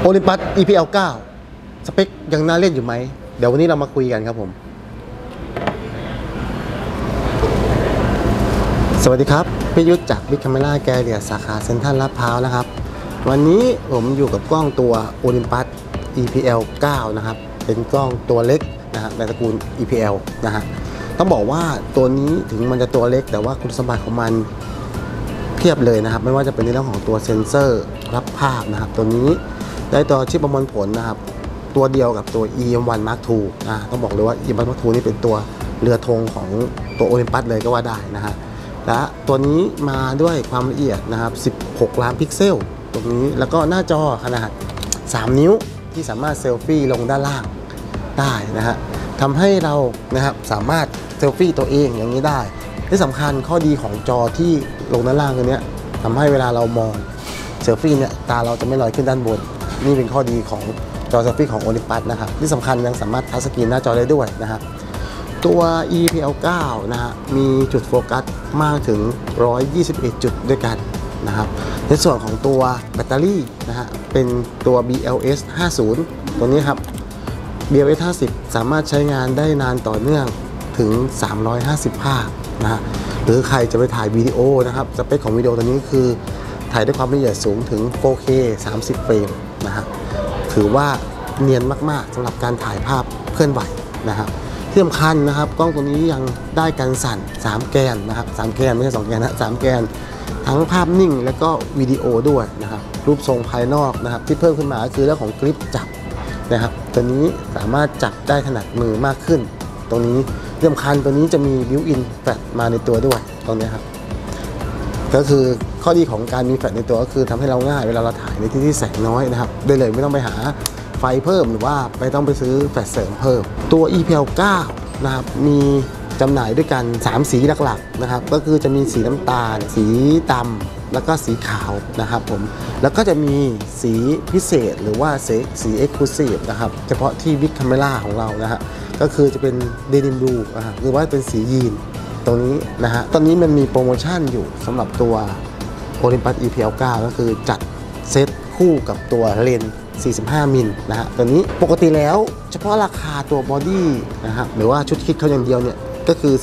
โอลิมปัส EPL 9 สเปคยังน่าเล่นอยู่ไหมเดี๋ยววันนี้เรามาคุยกันครับผมสวัสดีครับพี่ยุทธจากบิ๊กคาเมล่าแกเลียสาขาเซ็นทรัลลาดพร้าวนะครับวันนี้ผมอยู่กับกล้องตัวโอลิมปัส EPL 9 นะครับเป็นกล้องตัวเล็กนะฮะในตระกูล EPL นะฮะต้องบอกว่าตัวนี้ถึงมันจะตัวเล็กแต่ว่าคุณสมบัติของมันเพียบเลยนะครับไม่ว่าจะเป็นในเรื่องของตัวเซ็นเซอร์รับภาพนะครับตัวนี้ได้ตัวชิปประมวลผลนะครับตัวเดียวกับตัว EM1 Mark II ต้องบอกเลยว่า EM1 Mark II นี่เป็นตัวเรือธงของตัวโอลิมปัสเลยก็ว่าได้นะฮะและตัวนี้มาด้วยความละเอียดนะครับ16 ล้านพิกเซลตรงนี้แล้วก็หน้าจอขนาด3 นิ้วที่สามารถเซลฟี่ลงด้านล่างได้นะฮะทำให้เรานะครับสามารถเซลฟี่ตัวเองอย่างนี้ได้ที่สำคัญข้อดีของจอที่ลงด้านล่างตัวนี้ทำให้เวลาเรามองเซลฟี่เนี่ยตาเราจะไม่ลอยขึ้นด้านบนนี่เป็นข้อดีของจอเซลฟี่ของโอลิมปัสนะครับที่สำคัญยังสามารถทัชสกรีนหน้าจอได้ด้วยนะครับตัว EPL 9 นะฮะมีจุดโฟกัสมากถึง121 จุดด้วยกันนะครับในส่วนของตัวแบตเตอรี่นะฮะเป็นตัว BLS 50 ตัวนี้ครับ BLS 50 สามารถใช้งานได้นานต่อเนื่องถึง350 ภาพนะฮะหรือใครจะไปถ่ายวิดีโอนะครับสเปคของวิดีโอตัวนี้คือถ่ายด้วยความละเอียดสูงถึง 4K 30 เฟรมนะฮะถือว่าเนียนมากๆสำหรับการถ่ายภาพเคลื่อนไหวนะครับที่สำคัญนะครับกล้องตัวนี้ยังได้กันสั่น3 แกนนะครับ3 แกนไม่ใช่2 แกนนะ3 แกนทั้งภาพนิ่งและก็วิดีโอด้วยนะครับรูปทรงภายนอกนะครับที่เพิ่มขึ้นมาก็คือเรื่องของกริปจับนะครับตัวนี้สามารถจับได้ถนัดมือมากขึ้นตรงนี้ที่สำคัญตัวนี้จะมีบิวอินแฟลชมาในตัวด้วยตรงนี้ครับก็คือข้อดีของการมีแฟลชในตัวก็คือทำให้เราง่ายเวลาเราถ่ายในที่ที่แสงน้อยนะครับได้เลยไม่ต้องไปหาไฟเพิ่มหรือว่าไม่ต้องไปซื้อแฟลชเสริมเพิ่มตัว EPL 9 นะครับมีจำหน่ายด้วยกัน3 สีหลักๆนะครับก็คือจะมีสีน้ำตาลสีดำแล้วก็สีขาวนะครับผมแล้วก็จะมีสีพิเศษหรือว่าสี Exclusive นะครับเฉพาะที่บิ๊กคาเมล่าของเรานะฮะก็คือจะเป็นเดนิมบลูหรือว่าเป็นสียีนตรงนี้นะฮะตอนนี้มันมีโปรโมชั่นอยู่สำหรับตัว Olympus EPL 9 ก็คือจัดเซตคู่กับตัวเลนส์45 มิลนะฮะตัวนี้ปกติแล้วเฉพาะราคาตัวบอดี้นะครับหรือว่าชุดคิดเขาอย่างเดียวเนี่ยก็คือ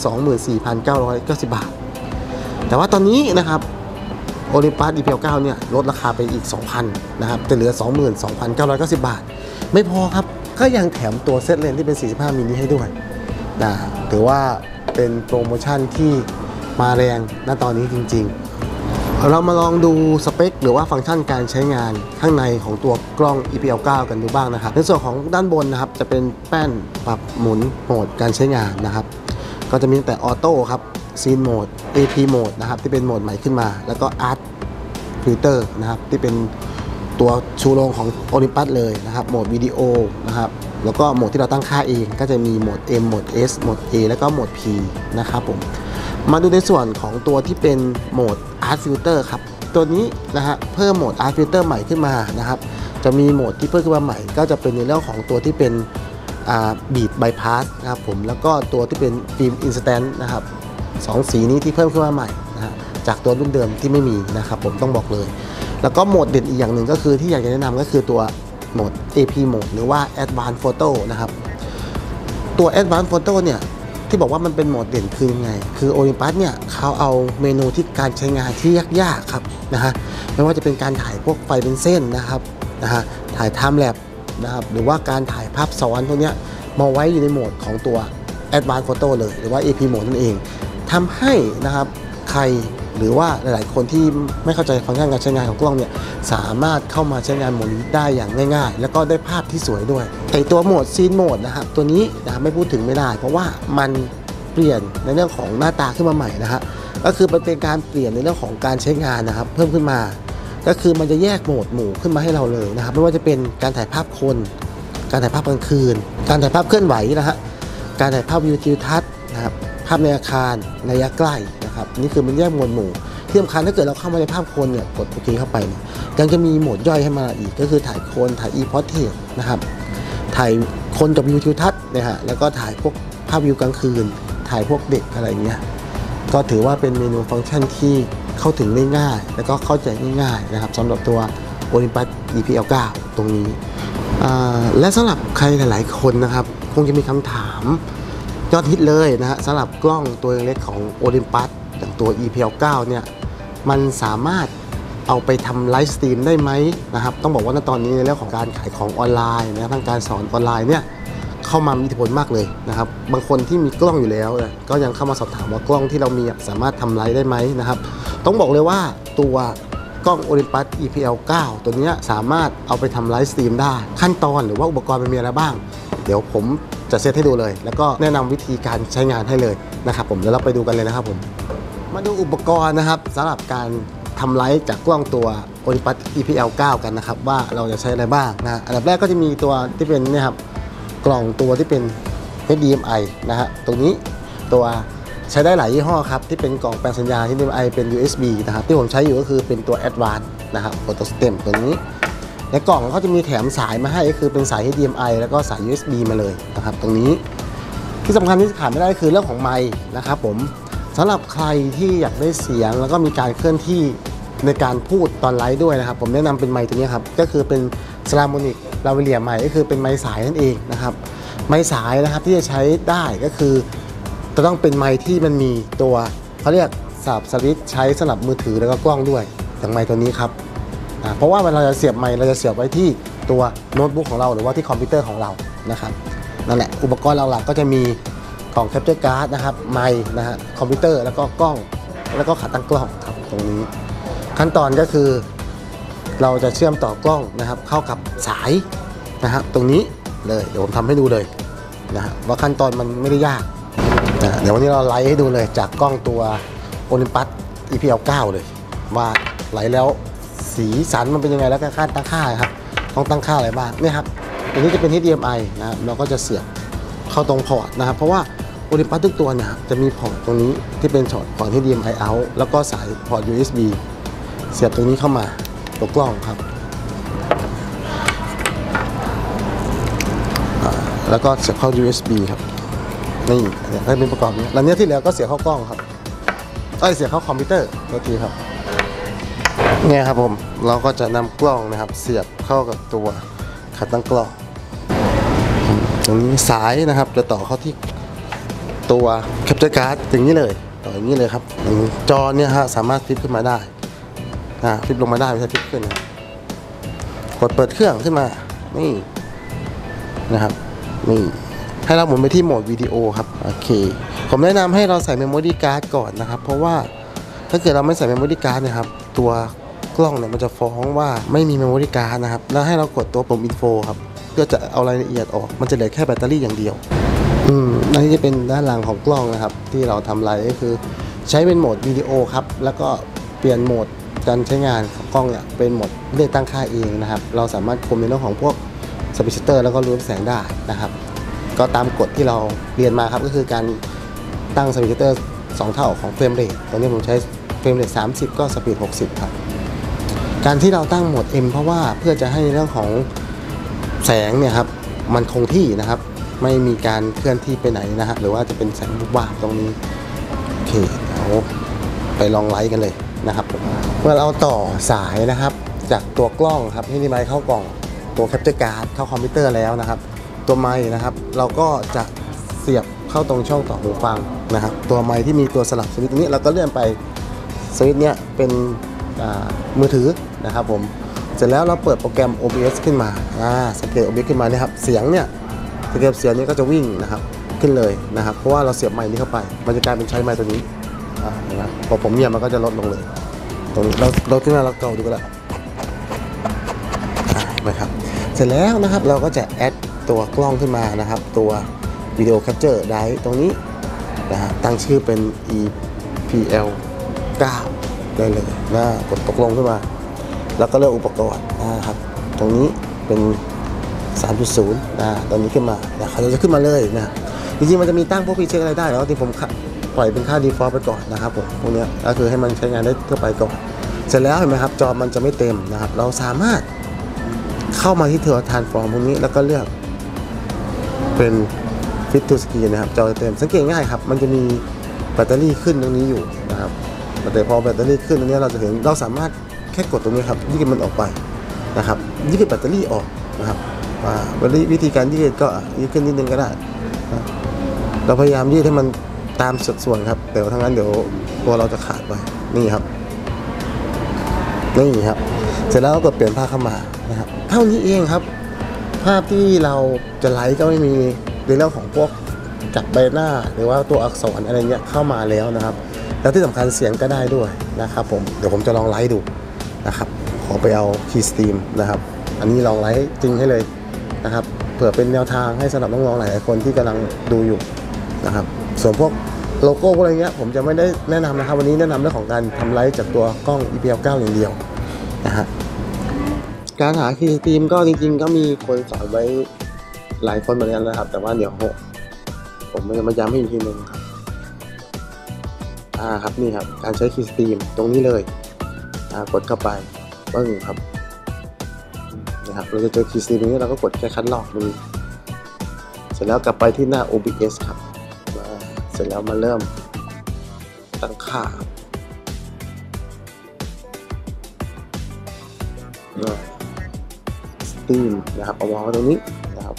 24,990 บาทแต่ว่าตอนนี้นะครับ Olympus EPL 9 เนี่ยลดราคาไปอีก 2,000 นะครับจะเหลือ 22,990 บาทไม่พอครับก็ยังแถมตัวเซตเลนส์ที่เป็น 45 มิลนี้ให้ด้วยนะถือว่าเป็นโปรโมชั่นที่มาแรงณตอนนี้จริงๆเรามาลองดูสเปคหรือว่าฟังก์ชันการใช้งานข้างในของตัวกล้อง EPL 9 กันดูบ้างนะครับในส่วนของด้านบนนะครับจะเป็นแป้นปรับหมุนโหมดการใช้งานนะครับก็จะมีตั้งแต่ออโต้ครับซีนโหมด AP โหมดนะครับที่เป็นโหมดใหม่ขึ้นมาแล้วก็ Art Filter นะครับที่เป็นตัวชูโรงของ Olympus เลยนะครับโหมดวิดีโอนะครับแล้วก็โหมดที่เราตั้งค่าเองก็จะมีโหมด M โหมด S โหมด A แล้วก็โหมด P นะครับผมมาดูในส่วนของตัวที่เป็นโหมด Art Filter ครับตัวนี้นะฮะเพิ่มโหมด Art Filter ใหม่ขึ้นมานะครับจะมีโหมดที่เพิ่มขึ้นมาใหม่ก็จะเป็นในเรื่องของตัวที่เป็นBeat Bypass นะครับผมแล้วก็ตัวที่เป็นฟิล์ม Instant นะครับ2 สีนี้ที่เพิ่มขึ้นมาใหม่นะฮะจากตัวรุ่นเดิมที่ไม่มีนะครับผมต้องบอกเลยแล้วก็โหมดเด่นอีกอย่างหนึ่งก็คือที่อยากจะแนะนำก็คือตัวโหมด AP โหมดหรือว่า Advanced Photo นะครับตัว Advanced Photo เนี่ยที่บอกว่ามันเป็นโหมดเด่นคือยังไงคือ Olympus เนี่ยเขาเอาเมนูที่การใช้งานที่ยากๆครับนะฮะไม่ว่าจะเป็นการถ่ายพวกไฟเป็นเส้นนะครับถ่าย Time Lapse นะครับหรือว่าการถ่ายภาพซ้อนพวกนี้มาไว้อยู่ในโหมดของตัว Advanced Photo เลยหรือว่า AP โหมดนั่นเองทำให้นะครับใครหรือว่าหลายๆคนที่ไม่เข้าใจฟังก์ชันการใช้งานของกล้องเนี่ยสามารถเข้ามาใช้งานโหมดนี้ได้อย่างง่ายๆแล้วก็ได้ภาพที่สวยด้วยไอตัวโหมดซีนโหมดนะครับตัวนี้นะไม่พูดถึงไม่ได้เพราะว่ามันเปลี่ยนในเรื่องของหน้าตาขึ้นมาใหม่นะฮะก็คือมันเป็นการเปลี่ยนในเรื่องของการใช้งานนะครับเพิ่มขึ้นมาก็คือมันจะแยกโหมดหมู่ขึ้นมาให้เราเลยนะครับไม่ว่าจะเป็นการถ่ายภาพคนการถ่ายภาพกลางคืนการถ่ายภาพเคลื่อนไหวนะฮะการถ่ายภาพวิวทิวทัศน์นะครับภาพในอาคารระยะใกล้นะครับนี่คือมันแยกโหมดหมู่ที่สำคัญถ้าเกิดเราเข้ามาในภาพคนเนี่ยกดโอเคเข้าไปเนี่ยยังจะมีโหมดย่อยให้มาอีกก็คือถ่ายคนถ่าย e-portrait นะครับถ่ายคนกับวิวทิวทัศน์นะฮะแล้วก็ถ่ายพวกภาพวิวกลางคืนถ่ายพวกเด็กอะไรเงี้ยก็ถือว่าเป็นเมนูฟังก์ชันที่เข้าถึงได้ง่ายแล้วก็เข้าใจง่ายๆนะครับสำหรับตัว Olympus EPL 9 ตรงนี้และสำหรับใครหลายๆคนนะครับคงจะมีคำถามยอดฮิตเลยนะฮะสำหรับกล้องตัวเล็กของ Olympus อย่างตัว EPL 9 เนี่ยมันสามารถเอาไปทำไลฟ์สตรีมได้ไหมนะครับต้องบอกว่าณตอนนี้ในเรื่องของการขายของออนไลน์นะทางการสอนออนไลน์เนี่ยเข้ามามีอิทธิพลมากเลยนะครับบางคนที่มีกล้องอยู่แล้วก็ยังเข้ามาสอบถามว่ากล้องที่เรามีสามารถทำไลฟ์ได้ไหมนะครับต้องบอกเลยว่าตัวกล้อง Olympus EPL 9 ตัวนี้สามารถเอาไปทำไลฟ์สตรีมได้ขั้นตอนหรือว่าอุปกรณ์มันมีอะไรบ้างเดี๋ยวผมจะเซตให้ดูเลยแล้วก็แนะนำวิธีการใช้งานให้เลยนะครับผมเดี๋ยวเราไปดูกันเลยนะครับผมมาดูอุปกรณ์นะครับสำหรับการทำไลฟ์จากกล้องตัว Olympus EPL 9 กันนะครับว่าเราจะใช้อะไรบ้างนะอันดับแรกก็จะมีตัวที่เป็นเนี่ยครับกล่องตัวที่เป็น HDMI นะฮะตรงนี้ตัวใช้ได้หลายยี่ห้อครับที่เป็นกล่องแปลงสัญญาณ HDMI เป็น USB นะครับที่ผมใช้อยู่ก็คือเป็นตัว Advanced นะครับ Photo Stem ตัวนี้ในกล่องเขาจะมีแถมสายมาให้ก็คือเป็นสาย HDMI แล้วก็สาย USB มาเลยนะครับตรงนี้ที่สำคัญที่ขาดไม่ได้คือเรื่องของไมค์นะครับผมสำหรับใครที่อยากได้เสียงแล้วก็มีการเคลื่อนที่ในการพูดตอนไลฟ์ด้วยนะครับผมแนะนำเป็นไมค์ตัวนี้ครับก็คือเป็น Saramonic Lavalier ไมค์ก็คือเป็นไมค์สายนั่นเองนะครับไมค์สายนะครับที่จะใช้ได้ก็คือจะต้องเป็นไมค์ที่มันมีตัวเขาเรียกสับสวิตช์ใช้สำหรับมือถือแล้วก็กล้องด้วยอย่างไมค์ตัวนี้ครับเพราะว่าเวลาเราจะเสียบไมค์เราจะเสียบไว้ที่ตัวโน้ตบุ๊กของเราหรือว่าที่คอมพิวเตอร์ของเรานะครับนั่นแหละอุปกรณ์หลักๆก็จะมีกล่องแคปเจอร์การ์ดนะครับไมค์นะฮะคอมพิวเตอร์แล้วก็กล้องแล้วก็ขาตั้งกล้องครับตรงนี้ขั้นตอนก็คือเราจะเชื่อมต่อกล้องนะครับเข้ากับสายนะครับตรงนี้เลยเดี๋ยวผมทำให้ดูเลยนะฮะว่าขั้นตอนมันไม่ได้ยากเดี๋ยววันนี้เราไลฟ์ให้ดูเลยจากกล้องตัว Olympus EPL 9 เลยว่าไลฟ์แล้วสีสันมันเป็นยังไงแล้วก็ค่าตั้งค่าครับต้องตั้งค่าอะไรบ้างเนี่ยครับอันนี้จะเป็น HDMI นะครับเราก็จะเสียบเข้าตรงพอร์ตนะครับเพราะว่า Olympus ทุกตัวเนี่ยจะมีพอร์ตตรงนี้ที่เป็นพอร์ต HDMI out แล้วก็สายพอร์ต USB เสียบตรงนี้เข้ามาตัวกล้องครับแล้วก็เสียบเข้า USB ครับนี่ให้เป็นประกอบนี้แล้วเนี้ยที่เหลือก็เสียบเข้ากล้องครับเสียบเข้าคอมพิวเตอร์ตัวทีครับเนี่ยครับผมเราก็จะนำกล้องนะครับเสียบเข้ากับตัวขาตั้งกล้องตรงนี้สายนะครับจะต่อเข้าที่ตัวแคปเจอร์การ์ดอย่างนี้เลยต่ออย่างนี้เลยครับจอเนี่ยฮะสามารถฟลิปขึ้นมาได้ฟลิปลงมาได้ไม่ใช่ฟลิปขึ้นกดเปิดเครื่องขึ้นมานี่นะครับนี่ให้เราหมุนไปที่โหมดวิดีโอครับโอเคผมแนะนำให้เราใส่เมมโมรี่การ์ดก่อนนะครับเพราะว่าถ้าเกิดเราไม่ใส่เมมโมรี่การ์ดนะครับตัวกล้องเนี่ยมันจะฟ้องว่าไม่มีเมมโมรี่การ์ดนะครับแล้วให้เรากดตัวปุ่มอินโฟครับเพื่อจะเอารายละเอียดออกมันจะเหลือแค่แบตเตอรี่อย่างเดียวอันนี้จะเป็นด้านหลังของกล้องนะครับที่เราทำไลฟ์ก็คือใช้เป็นโหมดวิดีโอครับแล้วก็เปลี่ยนโหมดการใช้งานของกล้องเนี่ยเป็นโหมดเลือกตั้งค่าเองนะครับเราสามารถคุมในเรื่องของพวกสปีชเตอร์แล้วก็รูปแสงได้นะครับก็ตามกฎที่เราเรียนมาครับก็คือการตั้งสปีชเตอร์2เท่าของเฟรมเรทตอนนี้ผมใช้เฟรมเรท30ก็สปีด60ครับการที่เราตั้งโหมด M เพราะว่าเพื่อจะให้เรื่องของแสงเนี่ยครับมันคงที่นะครับไม่มีการเคลื่อนที่ไปไหนนะฮะหรือว่าจะเป็นแสงวาบตรงนี้โอเคเอาไปลองไลฟ์กันเลยนะครับเมื่อเราต่อสายนะครับจากตัวกล้องครับที่นี่ไมค์เข้ากล่องตัวแคปเจอร์การ์ดเข้าคอมพิวเตอร์แล้วนะครับตัวไมค์นะครับเราก็จะเสียบเข้าตรงช่องต่อหูฟังนะครับตัวไมค์ที่มีตัวสลับสวิตช์ตรงนี้เราก็เลื่อนไปสวิตช์เนี้ยเป็นมือถือนะครับผมเสร็จแล้วเราเปิดโปรแกรม OBS ขึ้นมาสังเกต OBS ขึ้นมาเนี่ยครับเสียงเนี่ยสังเกตเสียงนี้ก็จะวิ่งนะครับขึ้นเลยนะครับเพราะว่าเราเสียบไมค์นี้เข้าไปมันจะกลายเป็นใช้ไมค์ตัวนี้นะครับพอผมเนี่ยมันก็จะลดลงเลยตรงนี้เราขึ้นมาเราเก่าดูกันแล้วนะครับเสร็จแล้วนะครับเราก็จะแอดตัวกล้องขึ้นมานะครับตัววิดีโอแคปเจอร์ได้ตรงนี้นะฮะตั้งชื่อเป็น EPL 9 ได้เลยกดตกลงขึ้นมาแล้วก็เลือกอุปกรณ์นะครับตรงนี้เป็น 3.0 ตอนนี้ขึ้นมาเขาจะขึ้นมาเลยนะจริงๆมันจะมีตั้งพวกฟีเจอร์อะไรได้แล้วที่ผมปล่อยเป็นค่า default ไปก่อนนะครับผมพวกนี้ก็คือให้มันใช้งานได้ทั่วไปก่อนเสร็จแล้วเห็นไหมครับจอมันจะไม่เต็มนะครับเราสามารถเข้ามาที่ตัว transform พวกนี้แล้วก็เลือกเป็น fit to screen นะครับจอเต็มสังเกตง่ายครับมันจะมีแบตเตอรี่ขึ้นตรงนี้อยู่นะครับแต่พอแบตเตอรี่ขึ้นตรงนี้เราจะเห็นเราสามารถแค่กดตรงนี้ครับยืดมันออกไปนะครับยืดแบตเตอรี่ออกนะครับวิธีการยืดก็ยืดขึ้นนิดนึงก็ได้นะเราพยายามยืดให้มันตามสัดส่วนครับเดี๋ยวทั้งนั้นเดี๋ยวตัวเราจะขาดไปนี่ครับเสร็จแล้วก็กดเปลี่ยนผ้าเข้ามานะครับเท่านี้เองครับภาพที่เราจะไลฟ์ก็ไม่มีในเรื่องของพวกจับใบหน้าหรือว่าตัวอักษรอะไรเงี้ยเข้ามาแล้วนะครับแล้วที่สำคัญเสียงก็ได้ด้วยนะครับผมเดี๋ยวผมจะลองไลฟ์ดูนะครับขอไปเอาคีย์สตรีมนะครับอันนี้ลองไลฟ์จริงให้เลยนะครับเผื่อเป็นแนวทางให้สำหรับน้องๆหลายๆคนที่กำลังดูอยู่นะครับส่วนพวกโลโก้อะไรเงี้ยผมจะไม่ได้แนะนำนะครับวันนี้แนะนำเรื่องของการทำไลฟ์จากตัวกล้อง EPL 9 อย่างเดียวนะฮะการหาคีย์สตรีมก็จริงๆก็มีคนสอนไว้หลายคนเหมือนกันนะครับแต่ว่าเดี๋ยวผมจะมาย้ำให้อีกทีนึงครับครับนี่ครับการใช้คีย์สตรีมตรงนี้เลยกดเข้าไปปึ้งครับนะครับเราจะเจอคีย์สตรีมนี้เราก็กดแค่คัดลอกตรงนี้เสร็จแล้วกลับไปที่หน้า OBS ครับเสร็จแล้วมาเริ่มตั้งค่าสตรีมนะครับเอาวางไว้ตรงนี้นะครับ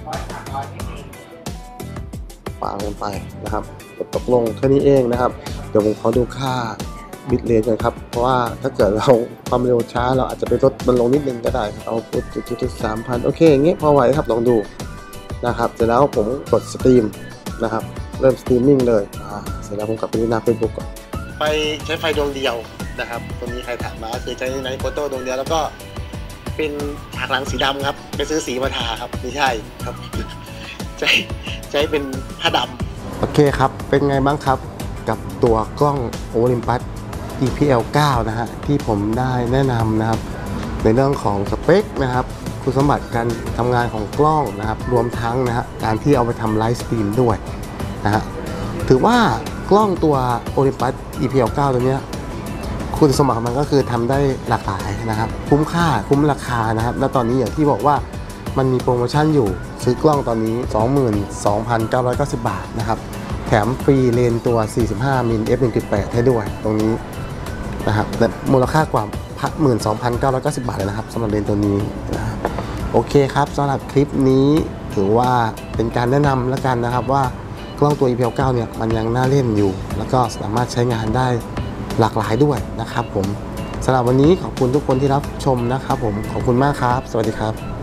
วางลงไปนะครับกดตกลงแค่นี้เองนะครับเดี๋ยวผมขอดูค่าบิตเรทกันครับเพราะว่าถ้าเกิดเราความเร็วช้าเราอาจจะไปลดมันลงนิดนึงก็ได้เอาจุด3,000โอเคอย่างเงี้ยพอไหวครับลองดูนะครับเสร็จแล้วผมกดสตรีมนะครับเริ่มสตรีมมิ่งเลยเสร็จแล้วผมกลับไปที่หน้า Facebook ก่อนไปใช้ไฟดวงเดียวนะครับตัวนี้ใครถามมาคือใช้ในโฟโต้ดวงเดียวแล้วก็เป็นฉากหลังสีดำครับไปซื้อสีมาทาครับไม่ใช่ครับใช้เป็นผ้าดำโอเคครับเป็นไงบ้างครับกับตัวกล้อง Olympus EPL 9 นะฮะที่ผมได้แนะนำนะครับในเรื่องของสเปคนะครับคุณสมบัติการทำงานของกล้องนะครับรวมทั้งนะฮะการที่เอาไปทำไลฟ์สตรีมด้วยนะฮะถือว่ากล้องตัว Olympus EPL 9 ตัวเนี้ยคุณสมบัติมันก็คือทำได้หลากหลายนะครับคุ้มค่าคุ้มราคานะครับและตอนนี้อย่างที่บอกว่ามันมีโปรโมชั่นอยู่ซื้อกล้องตอนนี้ 22,990 บาทนะครับแถมฟรีเลนส์ตัว 45 มิล f1.8 ให้ด้วยตรงนี้นะครับและมูลค่ากว่า 12,990 บาทเลยนะครับสำหรับเลนส์ตัวนี้นะครับโอเคครับสำหรับคลิปนี้ถือว่าเป็นการแนะนำแล้วกันนะครับว่ากล้องตัว EPL 9 เนี่ยมันยังน่าเล่นอยู่แล้วก็สามารถใช้งานได้หลากหลายด้วยนะครับผมสำหรับวันนี้ขอบคุณทุกคนที่รับชมนะครับผมขอบคุณมากครับสวัสดีครับ